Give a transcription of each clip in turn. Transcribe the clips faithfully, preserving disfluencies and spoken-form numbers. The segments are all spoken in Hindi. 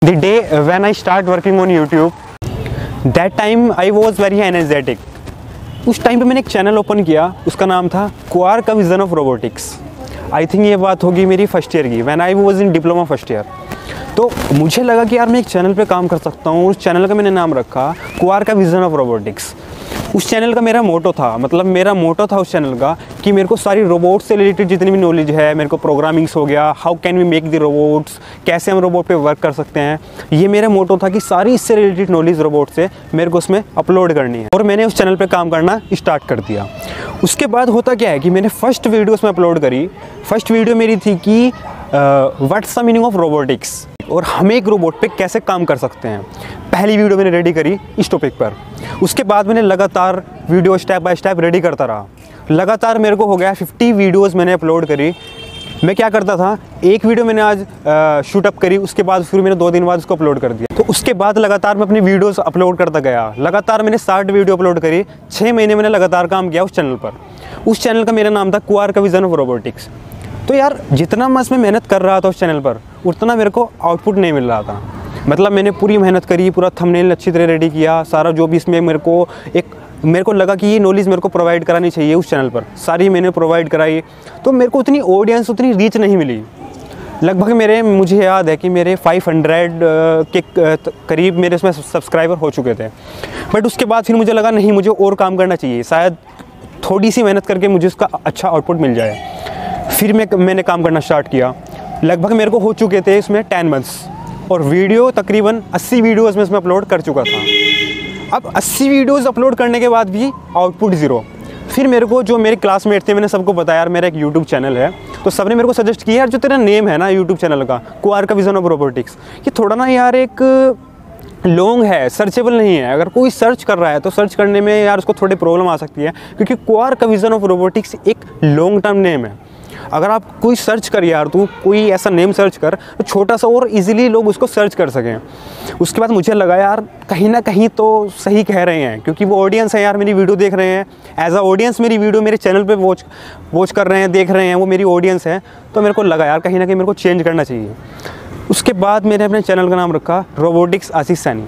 The day when I start working on YouTube, that time I was very energetic. उस टाइम पे मैंने एक चैनल ओपन किया, उसका नाम था क्वार्क का vision of robotics. I think ये बात होगी मेरी फर्स्ट ईयर की, when I was in diploma first year. तो मुझे लगा कि यार मैं एक चैनल पे काम कर सकता हूँ। उस चैनल का मैंने नाम रखा क्वार्क का विजन ऑफ रोबोटिक्स। उस चैनल का मेरा मोटो था, मतलब मेरा मोटो था उस चैनल का कि मेरे को सारी रोबोट से रिलेटेड जितनी भी नॉलेज है, मेरे को प्रोग्रामिंग्स हो गया, how can we make the robots, कैसे हम रोबोट पे वर्क कर सकते हैं, ये मेरा मोटो था कि सारी इससे रिलेटेड नॉलेज रोबोट से मेरे को उसमें अपलोड करनी है। और मैंने उस चैनल पे काम करना स्टार्ट कर दिया। उसके बाद होता क्या है कि मैंने फर्स्ट वीडियो उसमें अपलोड करी। फर्स्ट वीडियो मेरी थी कि what's the meaning of robotics, और हम एक रोबोट पे कैसे काम कर सकते हैं। पहली वीडियो मैंने रेडी करी इस टॉपिक पर। उसके बाद मैंने लगातार video step by step ready करता रहा। लगातार मेरे को हो गया फिफ्टी वीडियोस मैंने अपलोड करी। मैं क्या करता था, एक वीडियो मैंने आज शूट अप करी, उसके बाद फिर मैंने दो दिन बाद उसको अपलोड कर दिया। तो उसके बाद लगातार मैं अपनी वीडियोस अपलोड करता गया। लगातार मैंने साठ वीडियो अपलोड करी। छः महीने मैंने लगातार काम किया उस चैनल पर। उस चैनल का मेरा नाम था क्वार्क का विजन ऑफ रोबोटिक्स। तो यार जितना मैं इसमें मेहनत कर रहा था उस चैनल पर, उतना मेरे को आउटपुट नहीं मिल रहा था। मतलब मैंने पूरी मेहनत करी, पूरा थंबनेल अच्छी तरह रेडी किया, सारा जो भी इसमें मेरे को एक मेरे को लगा कि ये नॉलेज मेरे को प्रोवाइड करानी चाहिए उस चैनल पर, सारी मैंने प्रोवाइड कराई। तो मेरे को उतनी ऑडियंस, उतनी रीच नहीं मिली। लगभग मेरे मुझे याद है कि मेरे पाँच सौ के करीब मेरे इसमें सब्सक्राइबर हो चुके थे। बट उसके बाद फिर मुझे लगा नहीं, मुझे और काम करना चाहिए, शायद थोड़ी सी मेहनत करके मुझे उसका अच्छा आउटपुट मिल जाए। फिर मैं मैंने काम करना स्टार्ट किया। लगभग मेरे को हो चुके थे इसमें टेन मंथ्स, और वीडियो तकरीबन अस्सी वीडियोज़ में इसमें अपलोड कर चुका था। अब अस्सी वीडियोज़ अपलोड करने के बाद भी आउटपुट ज़ीरो। फिर मेरे को जो मेरे क्लासमेट थे, मैंने सबको बताया यार मेरा एक यूट्यूब चैनल है। तो सबने मेरे को सजेस्ट किया यार जो तेरा नेम है ना यूट्यूब चैनल का, क्वार्क का विजन ऑफ रोबोटिक्स, ये थोड़ा ना यार एक लॉन्ग है, सर्चेबल नहीं है। अगर कोई सर्च कर रहा है तो सर्च करने में यार उसको थोड़ी प्रॉब्लम आ सकती है, क्योंकि क्वार्क का विजन ऑफ रोबोटिक्स एक लॉन्ग टर्म नेम है। अगर आप कोई सर्च कर यार, तू कोई ऐसा नेम सर्च कर तो छोटा सा और इजीली लोग उसको सर्च कर सकें। उसके बाद मुझे लगा यार कहीं ना कहीं तो सही कह रहे हैं, क्योंकि वो ऑडियंस है यार, मेरी वीडियो देख रहे हैं। एज अ ऑडियंस मेरी वीडियो मेरे चैनल पे वॉच वॉच कर रहे हैं, देख रहे हैं, वो मेरी ऑडियंस है। तो मेरे को लगा यार कहीं ना कहीं मेरे को चेंज करना चाहिए। उसके बाद मैंने अपने चैनल का नाम रखा रोबोटिक्स आशीष सैनी।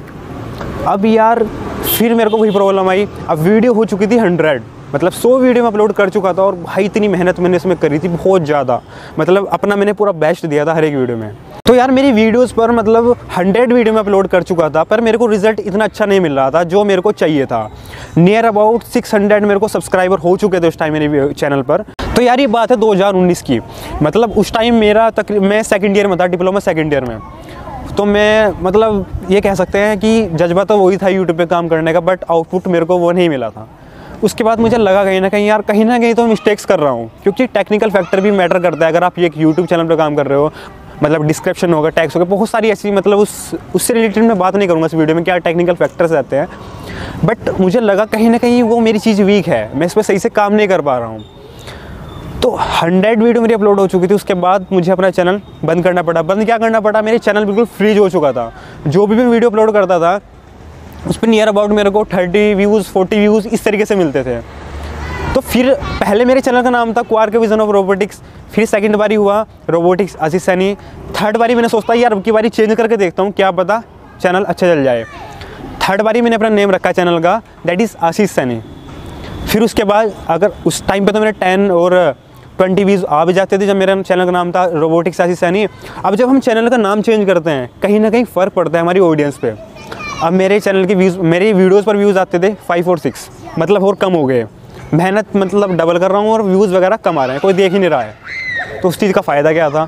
अब यार फिर मेरे को वही प्रॉब्लम आई। अब वीडियो हो चुकी थी हंड्रेड, मतलब सौ वीडियो में अपलोड कर चुका था। और भाई इतनी मेहनत मैंने इसमें करी थी बहुत ज़्यादा, मतलब अपना मैंने पूरा बेस्ट दिया था हर एक वीडियो में। तो यार मेरी वीडियोस पर मतलब हंड्रेड वीडियो में अपलोड कर चुका था, पर मेरे को रिजल्ट इतना अच्छा नहीं मिल रहा था जो मेरे को चाहिए था। नियर अबाउट सिक्स हंड्रेड मेरे को सब्सक्राइबर हो चुके थे उस टाइम मेरे चैनल पर। तो यार ये बात है दो हज़ार उन्नीस की, मतलब उस टाइम मेरा तकरीबन मैं सेकेंड ईयर में था, डिप्लोमा सेकेंड ईयर में। तो मैं मतलब ये कह सकते हैं कि जज्बा तो वही था यूट्यूब पे काम करने का, बट आउटपुट मेरे को वो नहीं मिला था। उसके बाद मुझे लगा कहीं ना कहीं यार कहीं ना कहीं तो मिस्टेक्स कर रहा हूँ, क्योंकि टेक्निकल फैक्टर भी मैटर करता है। अगर आप एक यूट्यूब चैनल पर काम कर रहे हो, मतलब डिस्क्रिप्शन होगा, टैग्स होगा, बहुत सारी ऐसी, मतलब उस उससे रिलेटेड मैं बात नहीं करूँगा इस वीडियो में क्या टेक्निकल फैक्टर्स रहते हैं। बट मुझे लगा कहीं ना कहीं वो मेरी चीज़ वीक है, मैं इस पर सही से काम नहीं कर पा रहा हूँ। तो हंड्रेड वीडियो मेरी अपलोड हो चुकी थी। उसके बाद मुझे अपना चैनल बंद करना पड़ा। बंद क्या करना पड़ा, मेरे चैनल बिल्कुल फ्रीज हो चुका था। जो भी मैं वीडियो अपलोड करता था उस पर नियर अबाउट मेरे को थर्टी व्यूज़ फोर्टी व्यूज़ इस तरीके से मिलते थे। तो फिर पहले मेरे चैनल का नाम था क्वार्क का विजन ऑफ रोबोटिक्स, फिर सेकंड बारी हुआ रोबोटिक्स आशीष सैनी। थर्ड बारी मैंने सोचता यार अब की बारी चेंज करके देखता हूँ, क्या पता चैनल अच्छा चल जाए। थर्ड बारी मैंने अपना नेम रखा चैनल का, दैट इज़ आशीष सैनी। फिर उसके बाद अगर उस टाइम पे तो मेरे टेन और ट्वेंटी व्यूज़ आ भी जाते थे जब मेरा चैनल का नाम था रोबोटिक्स आशीष सैनी। अब जब हम चैनल का नाम चेंज करते हैं कहीं ना कहीं फ़र्क पड़ता है हमारी ऑडियंस पे। अब मेरे चैनल के व्यूज़, मेरे वीडियोज़ पर व्यूज़ आते थे फाइव और सिक्स, मतलब और कम हो गए। मेहनत मतलब डबल कर रहा हूँ और व्यूज़ वगैरह कम आ रहे हैं, कोई देख ही नहीं रहा है। तो उस चीज़ का फ़ायदा क्या था।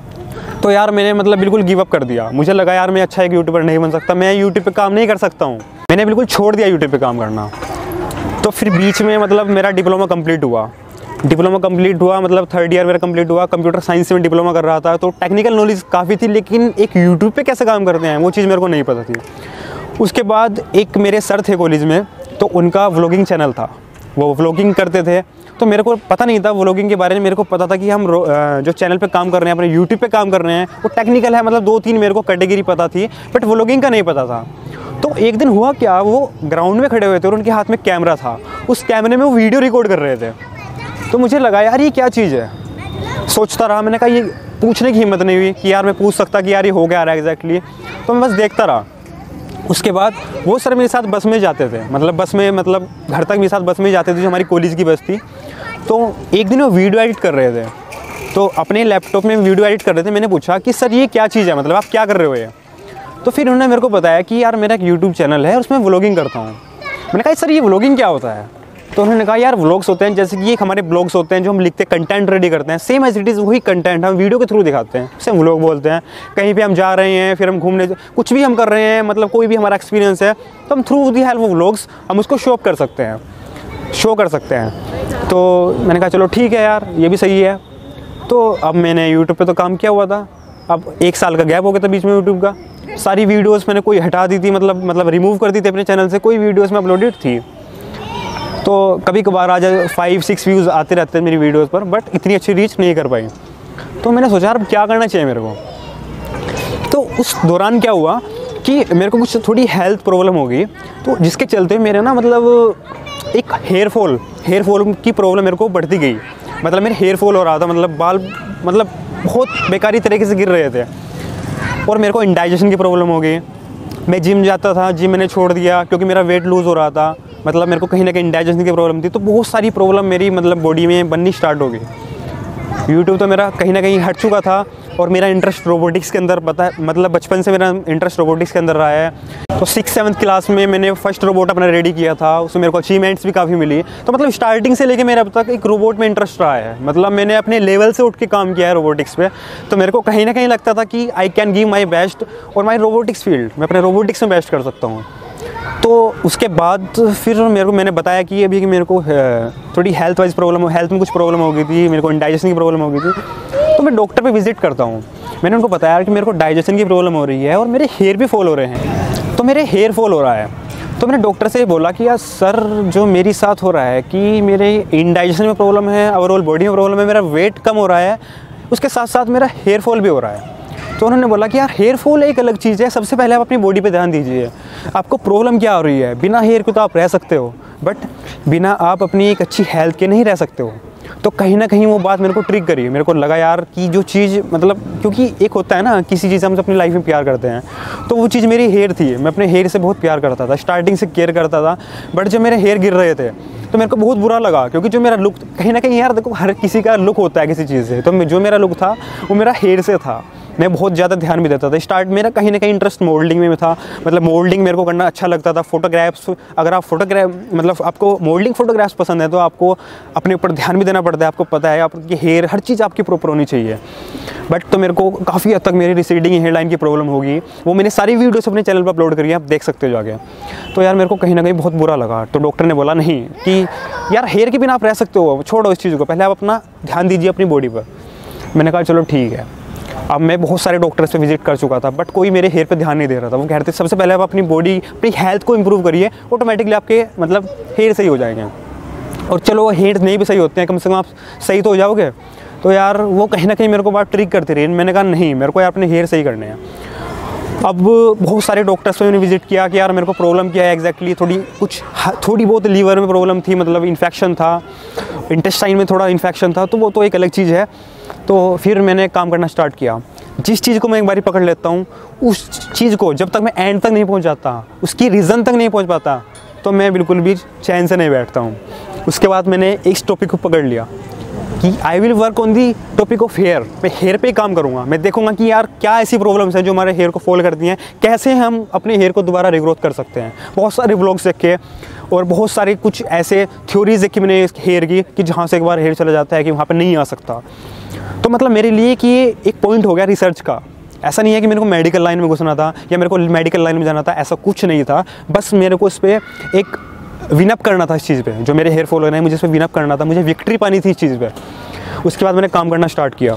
तो यार मैंने मतलब बिल्कुल गिव अप कर दिया। मुझे लगा यार मैं अच्छा एक यूट्यूबर नहीं बन सकता, मैं यूट्यूब पे काम नहीं कर सकता हूँ। मैंने बिल्कुल छोड़ दिया यूट्यूब पे काम करना। तो फिर बीच में मतलब मेरा डिप्लोमा कंप्लीट हुआ। डिप्लोमा कंप्लीट हुआ मतलब थर्ड ईयर मेरा कंप्लीट हुआ। कंप्यूटर साइंस में डिप्लोमा कर रहा था, तो टेक्निकल नॉलेज काफ़ी थी, लेकिन एक यूट्यूब पे कैसे काम करते हैं वो चीज़ मेरे को नहीं पता थी। उसके बाद एक मेरे सर थे कॉलेज में, तो उनका व्लॉगिंग चैनल था, वो व्लॉगिंग करते थे। तो मेरे को पता नहीं था व्लॉगिंग के बारे में। मेरे को पता था कि हम जो चैनल पे काम कर रहे हैं, अपने यूट्यूब पे काम कर रहे हैं, वो टेक्निकल है, मतलब दो तीन मेरे को कैटेगरी पता थी, बट व्लॉगिंग का नहीं पता था। तो एक दिन हुआ क्या, वो ग्राउंड में खड़े हुए थे और उनके हाथ में कैमरा था। उस कैमरे में वो वीडियो रिकॉर्ड कर रहे थे। तो मुझे लगा यार ये क्या चीज़ है, सोचता रहा। मैंने कहा ये पूछने की हिम्मत नहीं हुई कि यार मैं पूछ सकता कि यार ये हो क्या रहा है एग्जैक्टली, तो मैं बस देखता रहा। उसके बाद वो सर मेरे साथ बस में जाते थे, मतलब बस में मतलब घर तक मेरे साथ बस में जाते थे, जो हमारी कॉलेज की बस थी। तो एक दिन वो वीडियो एडिट कर रहे थे, तो अपने लैपटॉप में वीडियो एडिट कर रहे थे। मैंने पूछा कि सर ये क्या चीज़ है, मतलब आप क्या कर रहे हो ये? तो फिर उन्होंने मेरे को बताया कि यार मेरा एक यूट्यूब चैनल है और उसमें व्लॉगिंग करता हूँ। मैंने कहा सर ये व्लॉगिंग क्या होता है? तो उन्होंने कहा यार व्लॉग्स होते हैं जैसे कि एक हमारे ब्लॉग्स होते हैं जो हम लिखते हैं, कंटेंट रेडी करते हैं, सेम एज इट इज़ वही कंटेंट हम वीडियो के थ्रू दिखाते हैं, उसे हम व्लॉग बोलते हैं। कहीं पे हम जा रहे हैं, फिर हम घूमने, कुछ भी हम कर रहे हैं, मतलब कोई भी हमारा एक्सपीरियंस है, तो हम through the help of vlogs हम उसको शो अप कर सकते हैं, शो कर सकते हैं। तो मैंने कहा चलो ठीक है यार, ये भी सही है। तो अब मैंने यूट्यूब पे तो काम किया हुआ था, अब एक साल का गैप हो गया था बीच में यूट्यूब का। सारी वीडियोस मैंने कोई हटा दी थी, मतलब मतलब रिमूव कर दी थी अपने चैनल से, कोई वीडियोस में अपलोडेड थी। तो कभी कभार आज फाइव सिक्स व्यूज़ आते रहते हैं मेरी वीडियोस पर, बट इतनी अच्छी रीच नहीं कर पाई। तो मैंने सोचा अब क्या करना चाहिए मेरे को। तो उस दौरान क्या हुआ कि मेरे को कुछ थोड़ी हेल्थ प्रॉब्लम हो गई, तो जिसके चलते मेरे ना मतलब एक हेयर फॉल हेयर फॉल की प्रॉब्लम मेरे को बढ़ती गई। मतलब मेरे हेयर फॉल हो रहा था, मतलब बाल मतलब बहुत बेकारी तरीके से गिर रहे थे, और मेरे को इंडाइजेशन की प्रॉब्लम हो गई। मैं जिम जाता था, जिम मैंने छोड़ दिया क्योंकि मेरा वेट लूज़ हो रहा था, मतलब मेरे को कहीं ना कहीं इंडाइजेशन की प्रॉब्लम थी। तो बहुत सारी प्रॉब्लम मेरी मतलब बॉडी में बननी स्टार्ट हो गई। यूट्यूब तो मेरा कहीं ना कहीं हट चुका था, और मेरा इंटरेस्ट रोबोटिक्स के अंदर पता है, मतलब बचपन से मेरा इंटरेस्ट रोबोटिक्स के अंदर रहा है। तो सिक्स सेवन्थ क्लास में मैंने फर्स्ट रोबोट अपना रेडी किया था, उसमें मेरे को अचीवमेंट्स भी काफ़ी मिली। तो मतलब स्टार्टिंग से लेके मेरा अब तक एक रोबोट में इंटरेस्ट रहा है, मतलब मैंने अपने लेवल से उठ के काम किया है रोबोटिक्स पे। तो मेरे को कहीं ना कहीं लगता था कि I can give my best, और माई रोबोटिक्स फील्ड मैं अपने रोबोटिक्स में बेस्ट कर सकता हूँ। तो उसके बाद फिर मेरे को मैंने बताया कि अभी कि मेरे को थोड़ी हेल्थ वाइज प्रॉब्लम, हेल्थ में कुछ प्रॉब्लम हो गई थी, मेरे को इंडाइजेशन की प्रॉब्लम हो गई थी। तो मैं डॉक्टर पे विजिट करता हूँ। मैंने उनको बताया कि मेरे को डाइजेशन की प्रॉब्लम हो रही है और मेरे हेयर भी फॉल हो रहे हैं, तो मेरे हेयर फॉल हो रहा है। तो मैंने डॉक्टर से बोला कि यार सर जो मेरे साथ हो रहा है कि मेरे इंडाइजेशन में प्रॉब्लम है, ओवरऑल बॉडी में प्रॉब्लम है, मेरा वेट कम हो रहा है, उसके साथ साथ मेरा हेयर फॉल भी हो रहा है। तो उन्होंने बोला कि यार हेयर फॉल एक अलग चीज़ है, सबसे पहले आप अपनी बॉडी पे ध्यान दीजिए, आपको प्रॉब्लम क्या हो रही है। बिना हेयर के तो आप रह सकते हो, बट बिना आप अपनी एक अच्छी हेल्थ के नहीं रह सकते हो। तो कहीं ना कहीं वो बात मेरे को ट्रिक करी। मेरे को लगा यार कि जो चीज़ मतलब, क्योंकि एक होता है ना किसी चीज़ हम अपनी लाइफ में प्यार करते हैं, तो वो चीज़ मेरी हेयर थी। मैं अपने हेयर से बहुत प्यार करता था, स्टार्टिंग से केयर करता था, बट जब मेरे हेयर गिर रहे थे तो मेरे को बहुत बुरा लगा, क्योंकि जो मेरा लुक कहीं ना कहीं, यार देखो हर किसी का लुक होता है किसी चीज़ से, तो जो मेरा लुक था वो मेरा हेयर से था। मैं बहुत ज़्यादा ध्यान भी देता था। स्टार्ट मेरा कहीं ना कहीं इंटरेस्ट मोल्डिंग में था, मतलब मोल्डिंग मेरे को करना अच्छा लगता था। फोटोग्राफ्स, अगर आप फोटोग्राफ मतलब आपको मोल्डिंग फोटोग्राफ्स पसंद है तो आपको अपने ऊपर ध्यान भी देना पड़ता है। आपको पता है आपकी हेयर, हर चीज़ आपकी प्रॉपर होनी चाहिए। बट तो मेरे को काफ़ी हद तक मेरी रिसीडिंग हेयर लाइन की प्रॉब्लम होगी। वो मैंने सारी वीडियोस अपने चैनल पर अपलोड करी है, आप देख सकते हो जाके। तो यार मेरे को कहीं ना कहीं बहुत बुरा लगा। तो डॉक्टर ने बोला नहीं कि यार हेयर के बिना आप रह सकते हो, छोड़ो इस चीज़ को, पहले आप अपना ध्यान दीजिए अपनी बॉडी पर। मैंने कहा चलो ठीक है। अब मैं बहुत सारे डॉक्टर्स पे विजिट कर चुका था, बट कोई मेरे हेयर पे ध्यान नहीं दे रहा था। वो कह रहे थे सबसे पहले आप अपनी बॉडी, अपनी हेल्थ को इम्प्रूव करिए, ऑटोमेटिकली आपके मतलब हेयर सही हो जाएंगे। और चलो वो हेयर नहीं भी सही होते हैं, कम से कम आप सही तो हो जाओगे। तो यार वो कहीं ना कहीं मेरे को बात ट्रिक करती रही। मैंने कहा नहीं, मेरे को यार अपने हेयर सही करने हैं। अब बहुत सारे डॉक्टर्स पे मैंने विजिट किया कि यार मेरे को प्रॉब्लम क्या है एग्जैक्टली। थोड़ी कुछ थोड़ी बहुत लीवर में प्रॉब्लम थी, मतलब इन्फेक्शन था, इंटेस्टाइन में थोड़ा इन्फेक्शन था, तो वो तो एक अलग चीज़ है। तो फिर मैंने काम करना स्टार्ट किया। जिस चीज़ को मैं एक बारी पकड़ लेता हूँ, उस चीज़ को जब तक मैं एंड तक नहीं पहुँच जाता, उसकी रीज़न तक नहीं पहुँच पाता, तो मैं बिल्कुल भी चैन से नहीं बैठता हूँ। उसके बाद मैंने इस टॉपिक को पकड़ लिया कि I will work on the topic of hair. मैं हेयर पे ही काम करूँगा। मैं देखूँगा कि यार क्या ऐसी प्रॉब्लम्स हैं जो हमारे हेयर को फॉल करती हैं, कैसे हम अपने हेयर को दोबारा रिग्रोथ कर सकते हैं। बहुत सारे व्लॉग्स देखे और बहुत सारे कुछ ऐसे थ्योरीज देखी मैंने हेयर की कि जहाँ से एक बार हेयर चला जाता है कि वहाँ पर नहीं आ सकता। तो मतलब मेरे लिए कि ये एक पॉइंट हो गया रिसर्च का। ऐसा नहीं है कि मेरे को मेडिकल लाइन में घुसना था या मेरे को मेडिकल लाइन में जाना था, ऐसा कुछ नहीं था। बस मेरे को इस पर एक विनअप करना था, इस चीज़ पे जो मेरे हेयर फॉल हो रहे हैं मुझे इस पर विनअप करना था, मुझे विक्ट्री पानी थी इस चीज़ पे। उसके बाद मैंने काम करना स्टार्ट किया।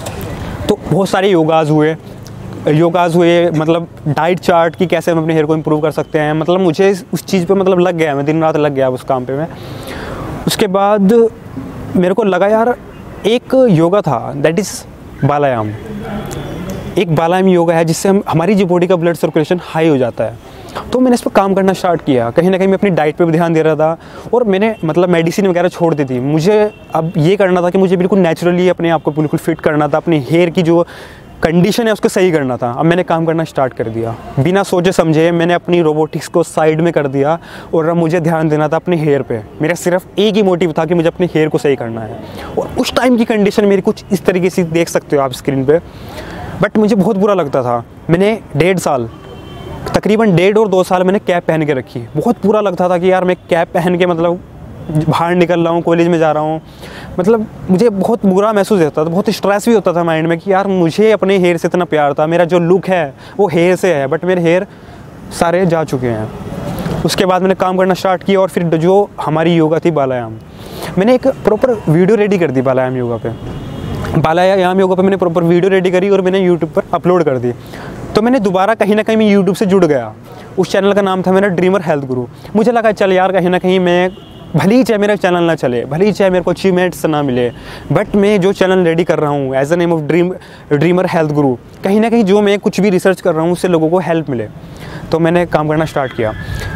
तो बहुत सारे योगाज हुए योगाज हुए मतलब डाइट चार्ट की कैसे हम अपने हेयर को इम्प्रूव कर सकते हैं। मतलब मुझे उस चीज़ पे मतलब लग गया, मैं दिन रात लग गया उस काम पे मैं। उसके बाद मेरे को लगा यार एक योगा था, दैट इज़ बालायाम। एक बालायाम योगा है जिससे हम हमारी जो बॉडी का ब्लड सर्कुलेशन हाई हो जाता है। तो मैंने इस पर काम करना स्टार्ट किया। कहीं ना कहीं मैं अपनी डाइट पे भी ध्यान दे रहा था और मैंने मतलब मेडिसिन वगैरह छोड़ दी थी। मुझे अब ये करना था कि मुझे बिल्कुल नेचुरली अपने आप को बिल्कुल फिट करना था, अपने हेयर की जो कंडीशन है उसको सही करना था। अब मैंने काम करना स्टार्ट कर दिया बिना सोचे समझे। मैंने अपनी रोबोटिक्स को साइड में कर दिया और अब मुझे ध्यान देना था अपने हेयर पे। मेरा सिर्फ एक ही मोटिव था कि मुझे अपने हेयर को सही करना है। और उस टाइम की कंडीशन मेरी कुछ इस तरीके से देख सकते हो आप स्क्रीन पे, बट मुझे बहुत बुरा लगता था। मैंने डेढ़ साल तकरीबन डेढ़ और दो साल मैंने कैप पहन के रखी। बहुत बुरा लगता था कि यार मैं कैप पहन के मतलब बाहर निकल रहा हूँ, कॉलेज में जा रहा हूँ, मतलब मुझे बहुत बुरा महसूस होता था, बहुत स्ट्रेस भी होता था माइंड में कि यार मुझे अपने हेयर से इतना प्यार था, मेरा जो लुक है वो हेयर से है, बट मेरे हेयर सारे जा चुके हैं। उसके बाद मैंने काम करना स्टार्ट किया और फिर जो हमारी योगा थी बालायाम, मैंने एक प्रॉपर वीडियो रेडी कर दी बालायाम योगा पे। बालायाम योगा पे मैंने प्रॉपर वीडियो रेडी करी और मैंने यूट्यूब पर अपलोड कर दी। तो मैंने दोबारा कहीं ना कहीं मैं यूट्यूब से जुड़ गया। उस चैनल का नाम था मेरा ड्रीमर हेल्थ गुरु। मुझे लगा चल यार कहीं ना कहीं मैं, भले ही चाहे मेरा चैनल ना चले, भले ही चाहे मेरे को अचीवमेंट्स ना मिले, बट मैं जो चैनल रेडी कर रहा हूँ as a name of dream dreamer health guru, कहीं ना कहीं जो मैं कुछ भी रिसर्च कर रहा हूँ उससे लोगों को हेल्प मिले। तो मैंने काम करना स्टार्ट किया।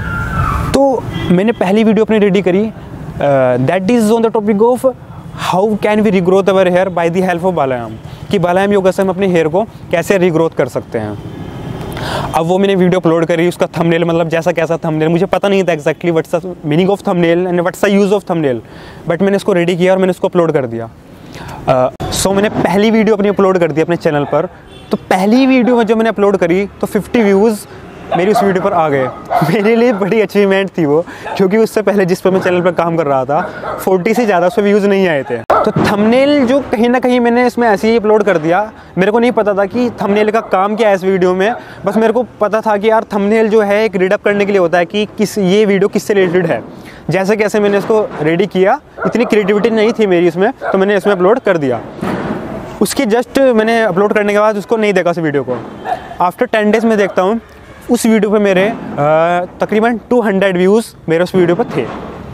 तो मैंने पहली वीडियो अपनी रेडी करी, that is on the topic of how can we regrowth our hair by the help of balayam, कि बालायाम योगा से हम अपने हेयर को कैसे रिग्रोथ कर सकते हैं। अब वो मैंने वीडियो अपलोड करी, उसका थंबनेल मतलब जैसा कैसा थंबनेल मुझे पता नहीं था exactly what's the meaning of thumbnail and what's the use of thumbnail, but मैंने इसको रेडी किया और मैंने इसको अपलोड कर दिया। सो uh, so मैंने पहली वीडियो अपनी अपलोड कर दी अपने चैनल पर। तो पहली वीडियो में जब मैंने अपलोड करी तो फिफ्टी व्यूज़ मेरी उस वीडियो पर आ गए। मेरे लिए बड़ी अचीवमेंट थी वो, क्योंकि उससे पहले जिस पर मैं चैनल पर काम कर रहा था चालीस से ज़्यादा उस पर व्यूज़ नहीं आए थे। तो थंबनेल जो कहीं ना कहीं मैंने इसमें ऐसे ही अपलोड कर दिया। मेरे को नहीं पता था कि थंबनेल का काम क्या है इस वीडियो में, बस मेरे को पता था कि यार थंबनेल जो है एक रीडअप करने के लिए होता है कि किस ये वीडियो किससे रिलेटेड है। जैसे कैसे मैंने इसको रेडी किया, इतनी क्रिएटिविटी नहीं थी मेरी इसमें, तो मैंने इसमें अपलोड कर दिया। उसकी जस्ट मैंने अपलोड करने के बाद उसको नहीं देखा उस वीडियो को। आफ्टर टेन डेज़ में देखता हूँ उस वीडियो पे मेरे तकरीबन दो सौ व्यूज़ मेरे उस वीडियो पर थे।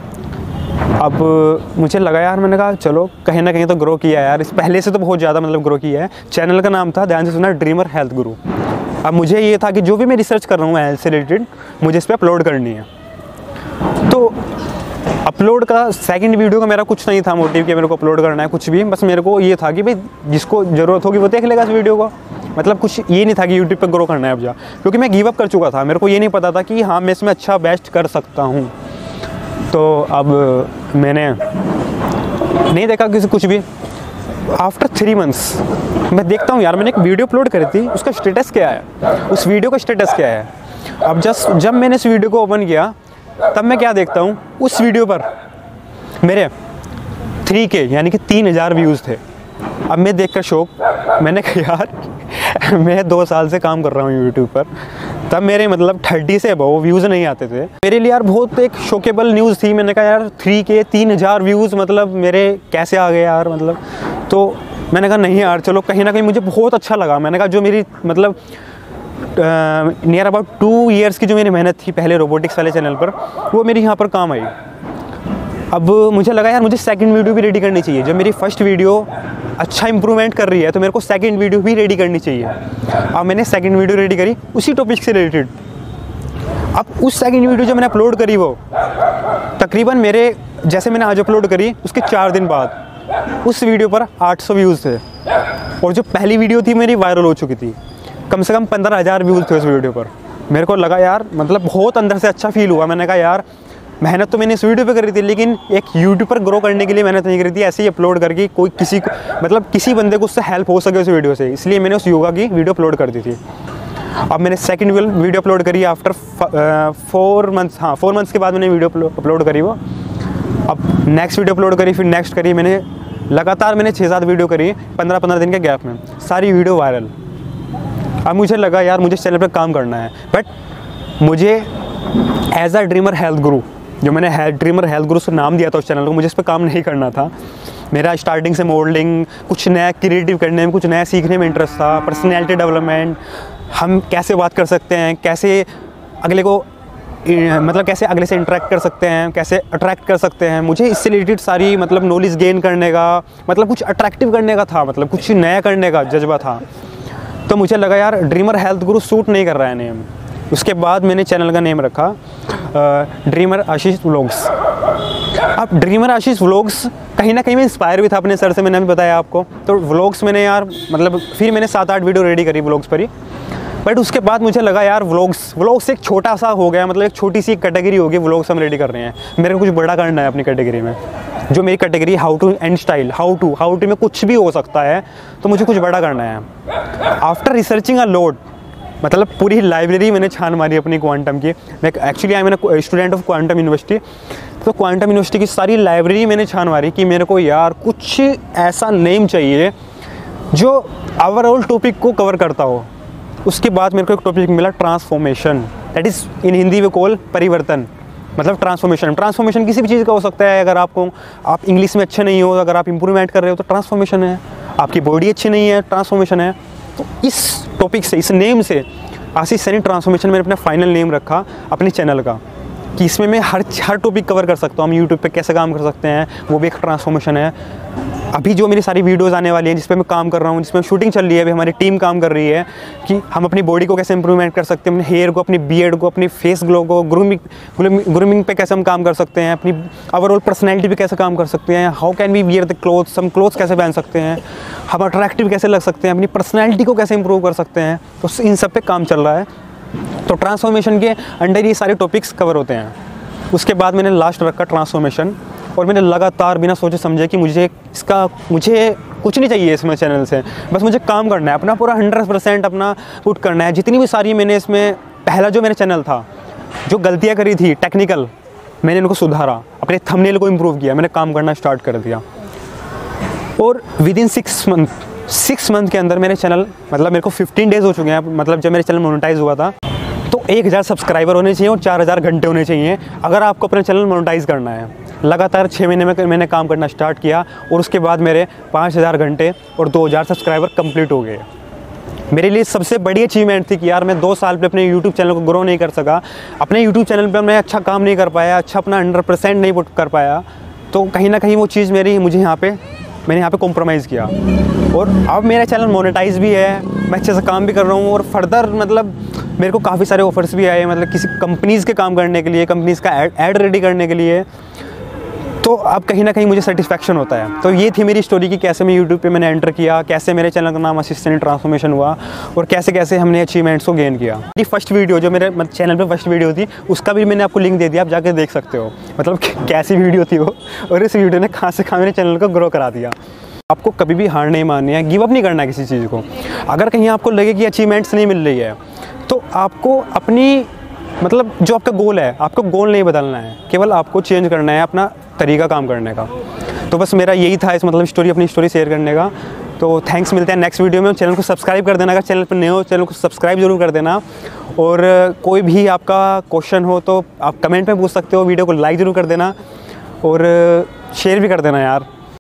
अब मुझे लगा यार, मैंने कहा चलो कहीं ना कहीं तो ग्रो किया है यार, इस पहले से तो बहुत ज़्यादा मतलब ग्रो किया है। चैनल का नाम था, ध्यान से सुना, ड्रीमर हेल्थ गुरु। अब मुझे ये था कि जो भी मैं रिसर्च कर रहा हूँ हेल्थ से रिलेटेड, मुझे इस पर अपलोड करनी है। तो अपलोड का सेकंड वीडियो का मेरा कुछ नहीं था मोटिव कि मेरे को अपलोड करना है कुछ भी, बस मेरे को ये था कि भाई जिसको ज़रूरत होगी वो देख लेगा इस वीडियो को। मतलब कुछ ये नहीं था कि यूट्यूब पे ग्रो करना है अब जा, क्योंकि मैं गिव अप कर चुका था। मेरे को ये नहीं पता था कि हाँ मैं इसमें अच्छा बेस्ट कर सकता हूँ। तो अब मैंने नहीं देखा किसी कुछ भी। आफ्टर थ्री मंथ्स मैं देखता हूँ यार, मैंने एक वीडियो अपलोड करी थी, उसका स्टेटस क्या है, उस वीडियो का स्टेटस क्या है। अब जस्ट जब मैंने इस वीडियो को ओपन किया तब मैं क्या देखता हूँ, उस वीडियो पर मेरे थ्री के यानी कि तीन हज़ार व्यूज़ थे। अब मैं देखकर शौक, मैंने कहा यार मैं दो साल से काम कर रहा हूँ यूट्यूब पर, तब मेरे मतलब तीस से अबव व्यूज़ नहीं आते थे। मेरे लिए यार बहुत एक शॉकेबल न्यूज़ थी। मैंने कहा यार थ्री के तीन हज़ार व्यूज़ मतलब मेरे कैसे आ गए यार, मतलब। तो मैंने कहा नहीं यार चलो, कहीं ना कहीं मुझे बहुत अच्छा लगा। मैंने कहा जो मेरी मतलब नियर अबाउट टू इयर्स की जो मेरी मेहनत थी पहले रोबोटिक्स वाले चैनल पर, वो मेरी यहाँ पर काम आई। अब मुझे लगा यार मुझे सेकंड वीडियो भी रेडी करनी चाहिए। जब मेरी फर्स्ट वीडियो अच्छा इंप्रूवमेंट कर रही है तो मेरे को सेकंड वीडियो भी रेडी करनी चाहिए। अब मैंने सेकंड वीडियो रेडी करी उसी टॉपिक से रिलेटेड। अब उस सेकंड वीडियो जो मैंने अपलोड करी वो तकरीबन मेरे, जैसे मैंने आज अपलोड करी उसके चार दिन बाद उस वीडियो पर आठ सौ व्यूज़ थे, और जो पहली वीडियो थी मेरी वायरल हो चुकी थी। कम से कम पंद्रह हज़ार व्यूज़ थे उस वीडियो पर। मेरे को लगा यार मतलब बहुत अंदर से अच्छा फील हुआ। मैंने कहा यार मेहनत तो मैंने इस वीडियो पे करी थी, लेकिन एक यूट्यूब पर ग्रो करने के लिए मेहनत नहीं करी थी, ऐसे ही अपलोड करके कोई किसी को मतलब किसी बंदे को उससे हेल्प हो सके उस वीडियो से, इसलिए मैंने उस योगा की वीडियो अपलोड कर दी थी। अब मैंने सेकंड वीडियो अपलोड करी आफ्टर फोर मंथ्स हाँ फोर मंथ्स के बाद मैंने वीडियो अपलोड करी वो। अब नेक्स्ट वीडियो अपलोड करी, फिर नेक्स्ट करी, मैंने लगातार मैंने छः सात वीडियो करी पंद्रह पंद्रह दिन के गैप में, सारी वीडियो वायरल। अब मुझे लगा यार मुझे इस चैनल पर काम करना है, बट मुझे एज अ ड्रीमर हेल्थ गुरु, जो मैंने ड्रीमर हेल्थ गुरु से नाम दिया था उस चैनल को, मुझे इस पर काम नहीं करना था। मेरा स्टार्टिंग से मॉडलिंग, कुछ नया क्रिएटिव करने में, कुछ नया सीखने में इंटरेस्ट था, पर्सनैलिटी डेवलपमेंट, हम कैसे बात कर सकते हैं, कैसे अगले को मतलब कैसे अगले से इंटरेक्ट कर सकते हैं, कैसे अट्रैक्ट कर सकते हैं, मुझे इससे रिलेटेड सारी मतलब नॉलेज गेन करने का, मतलब कुछ अट्रैक्टिव करने का था, मतलब कुछ नया करने का जज्बा था। तो मुझे लगा यार ड्रीमर हेल्थ गुरु सूट नहीं कर रहा है नेम, उसके बाद मैंने चैनल का नेम रखा ड्रीमर आशीष व्लॉग्स। अब ड्रीमर आशीष व्लॉग्स कहीं ना कहीं मैं इंस्पायर भी था अपने सर से, मैंने भी बताया आपको। तो व्लॉग्स मैंने यार मतलब फिर मैंने सात आठ वीडियो रेडी करी व्लॉग्स पर ही। बट उसके बाद मुझे लगा यार व्लॉग्स व्लॉग्स एक छोटा सा हो गया, मतलब एक छोटी सी कैटेगरी होगी, व्लॉग्स हम रेडी कर रहे हैं। मेरे को कुछ बड़ा करना है अपनी कैटेगरी में, जो मेरी category how to and style, how to how to में कुछ भी हो सकता है, तो मुझे कुछ बड़ा करना है। आफ्टर रिसर्चिंग अ लॉट, मतलब पूरी लाइब्रेरी मैंने छान मारी अपनी क्वांटम की। मैं actually I am student of Quantum University, तो क्वांटम यूनिवर्सिटी की सारी लाइब्रेरी मैंने छान मारी कि मेरे को यार कुछ ऐसा नेम चाहिए जो ओवरऑल टॉपिक को कवर करता हो। उसके बाद मेरे को एक टॉपिक मिला transformation, that is in Hindi we call परिवर्तन, मतलब ट्रांसफॉर्मेशन। ट्रांसफॉर्मेशन किसी भी चीज़ का हो सकता है। अगर आपको आप इंग्लिश में अच्छे नहीं हो, अगर आप इंप्रूवमेंट कर रहे हो तो ट्रांसफॉर्मेशन है। आपकी बॉडी अच्छी नहीं है, ट्रांसफॉर्मेशन है। तो इस टॉपिक से, इस नेम से आशीष सैनी ट्रांसफॉर्मेशन मैंने अपना फाइनल नेम रखा अपने चैनल का, कि इसमें मैं हर हर टॉपिक कवर कर सकता हूँ। हम यूट्यूब पे कैसे काम कर सकते हैं, वो भी एक ट्रांसफॉर्मेशन है। अभी जो मेरी सारी वीडियोस आने वाली हैं जिस पे मैं काम कर रहा हूँ, जिसमें शूटिंग चल रही है, अभी हमारी टीम काम कर रही है कि हम अपनी बॉडी को कैसे इंप्रूवमेंट कर सकते हैं, अपने हेयर को, अपनी बियर्ड को, अपनी फेस ग्लो को, ग्रूमिंग ग्रूमिंग पे कैसे हम काम कर सकते हैं, अपनी ओवरऑल पर्सनैलिटी पे कैसे काम कर सकते हैं, how can we wear the clothes, हम क्लोथ्स कैसे पहन सकते हैं, हम अट्रैक्टिव कैसे लग सकते हैं, अपनी पर्सनैलिटी को कैसे इंप्रूव कर सकते हैं। तो इन सब पे काम चल रहा है। तो ट्रांसफॉर्मेशन के अंडर ये सारे टॉपिक्स कवर होते हैं। उसके बाद मैंने लास्ट रखा ट्रांसफॉर्मेशन, और मैंने लगातार बिना सोचे समझे कि मुझे इसका मुझे कुछ नहीं चाहिए इसमें चैनल से, बस मुझे काम करना है, अपना पूरा हंड्रेड परसेंट अपना पुट करना है। जितनी भी सारी मैंने इसमें पहला जो मेरा चैनल था, जो गलतियाँ करी थी टेक्निकल, मैंने इनको सुधारा, अपने थंबनेल को इम्प्रूव किया, मैंने काम करना स्टार्ट कर दिया। और within six month six month के अंदर मेरे चैनल, मतलब मेरे को फिफ्टीन डेज़ हो चुके हैं, मतलब जब मेरे चैनल मोनेटाइज हुआ था, तो एक हज़ार सब्सक्राइबर होने चाहिए और चार हज़ार घंटे होने चाहिए अगर आपको अपना चैनल मोनेटाइज करना है। लगातार छः महीने में मैंने काम करना स्टार्ट किया, और उसके बाद मेरे पाँच हज़ार घंटे और दो हज़ार सब्सक्राइबर कंप्लीट हो गए। मेरे लिए सबसे बड़ी अचीवमेंट थी कि यार मैं दो साल पे अपने यूट्यूब चैनल को ग्रो नहीं कर सका, अपने यूट्यूब चैनल पे मैं अच्छा काम नहीं कर पाया, अच्छा अपना हंड्रेड परसेंट नहीं पुट कर पाया। तो कहीं ना कहीं वो चीज़ मेरी मुझे यहाँ पे मैंने यहाँ पे कॉम्प्रोमाइज़ किया, और अब मेरा चैनल मोनेटाइज भी है, मैं अच्छे से काम भी कर रहा हूँ, और फर्दर मतलब मेरे को काफ़ी सारे ऑफर्स भी आए, मतलब किसी कंपनीज़ के काम करने के लिए, कंपनीज़ का ऐड रेडी करने के लिए। तो अब कहीं ना कहीं मुझे सेटिस्फैक्शन होता है। तो ये थी मेरी स्टोरी कि कैसे मैं यूट्यूब पे मैंने एंटर किया, कैसे मेरे चैनल का नाम आशीष सैनी ट्रांसफॉर्मेशन हुआ, और कैसे कैसे हमने अचीवमेंट्स को गेन किया। ये फर्स्ट वीडियो जो मेरे चैनल पे फर्स्ट वीडियो थी, उसका भी मैंने आपको लिंक दे दिया, आप जाके देख सकते हो मतलब कैसी वीडियो थी वो, और इस वीडियो ने कहाँ से कहाँ मेरे चैनल को ग्रो करा दिया। आपको कभी भी हार नहीं माननी है, गिव अप नहीं करना है किसी चीज़ को। अगर कहीं आपको लगे कि अचीवमेंट्स नहीं मिल रही है, तो आपको अपनी मतलब जो आपका गोल है, आपको गोल नहीं बदलना है, केवल आपको चेंज करना है अपना तरीका काम करने का। तो बस मेरा यही था इस मतलब स्टोरी, अपनी स्टोरी शेयर करने का। तो थैंक्स, मिलते हैं नेक्स्ट वीडियो में। चैनल को सब्सक्राइब कर देना, अगर चैनल पर नए हो चैनल को सब्सक्राइब जरूर कर देना, और कोई भी आपका क्वेश्चन हो तो आप कमेंट में पूछ सकते हो, वीडियो को लाइक ज़रूर कर देना, और शेयर भी कर देना यार।